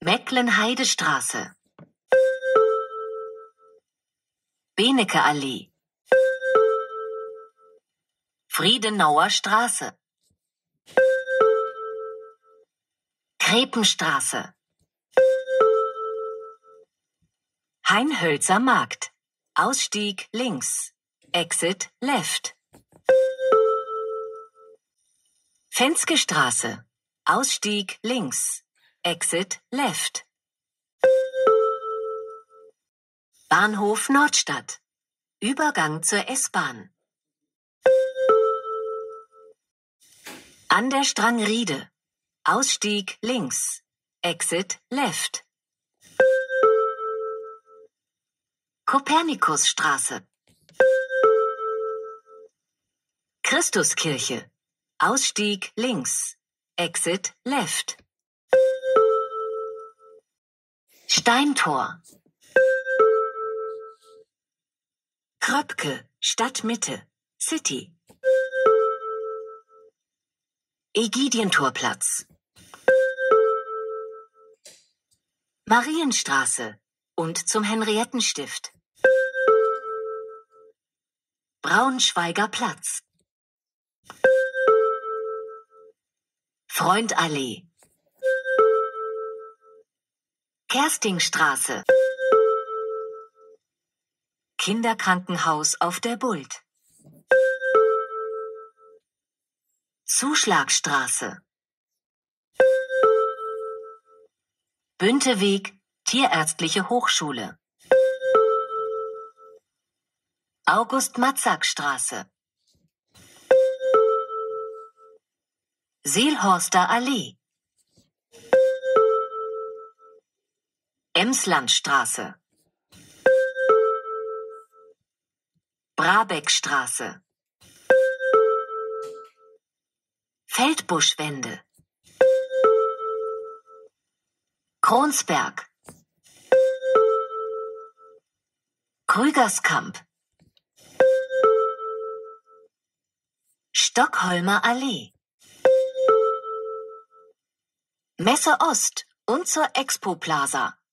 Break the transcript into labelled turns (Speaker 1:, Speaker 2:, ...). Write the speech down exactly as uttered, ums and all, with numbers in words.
Speaker 1: Mecklenheidestraße, Benecke-Allee, Friedenauer Straße, Krepenstraße, Heinhölzer Markt, Ausstieg links, Exit left. Fenske Straße, Ausstieg links, Exit left. Bahnhof Nordstadt, Übergang zur S-Bahn. An der Strangriede, Ausstieg links, Exit left. Kopernikusstraße, Christuskirche, Ausstieg links, Exit left. Steintor, Kröpke, Stadtmitte, City. Ägidientorplatz, Marienstraße und zum Henriettenstift. Braunschweiger Platz, Freundallee, Kerstingstraße, Kinderkrankenhaus auf der Bult, Zuschlagstraße, Bünteweg, Tierärztliche Hochschule, August-Matzak-Straße, Seelhorster Allee, Emslandstraße, Brabeckstraße, Feldbuschwände, Kronsberg, Krügerskamp, Stockholmer Allee, Messe Ost und zur Expo Plaza.